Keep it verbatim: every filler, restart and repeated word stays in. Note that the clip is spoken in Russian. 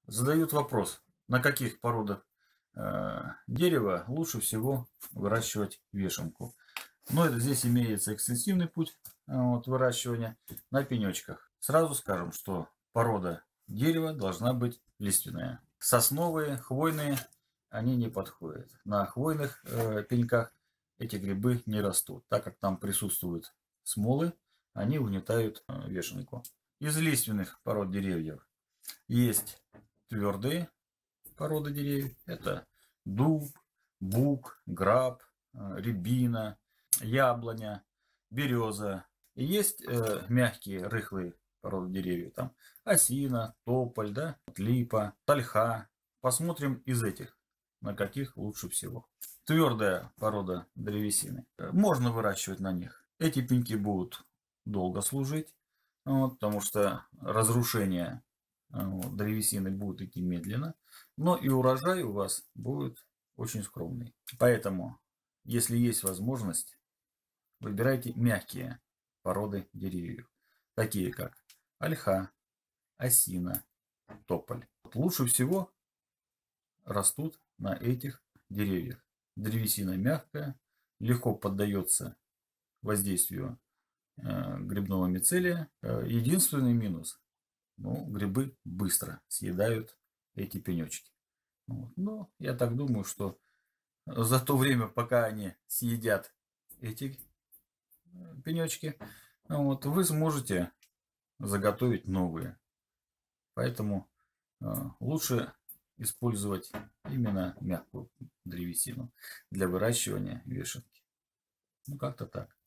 Задают вопрос, на каких породах э, дерева лучше всего выращивать вешенку. Но это здесь имеется экстенсивный путь э, вот, выращивания на пенечках. Сразу скажем, что порода дерева должна быть лиственная. Сосновые, хвойные, они не подходят. На хвойных э, пеньках эти грибы не растут, так как там присутствуют смолы, они угнетают э, вешенку. Из лиственных пород деревьев есть твердые породы деревьев. Это дуб, бук, граб, э, рябина, яблоня, береза. И есть э, мягкие, рыхлые породы деревьев. Там осина, тополь, да, липа, тольха. Посмотрим из этих, на каких лучше всего. Твердая порода древесины. Можно выращивать на них. Эти пеньки будут долго служить, вот, потому что разрушение вот, древесины будет идти медленно, но и урожай у вас будет очень скромный. Поэтому, если есть возможность, выбирайте мягкие породы деревьев, такие как ольха, осина, тополь. Лучше всего растут на этих деревьях. Древесина мягкая, легко поддается воздействию э, грибного мицелия. Единственный минус: ну, грибы быстро съедают эти пенечки. Вот. Но я так думаю, что за то время, пока они съедят эти пенечки, вот, вы сможете заготовить новые. Поэтому э, лучше использовать именно мягкую древесину для выращивания вешенки. Ну, как-то так.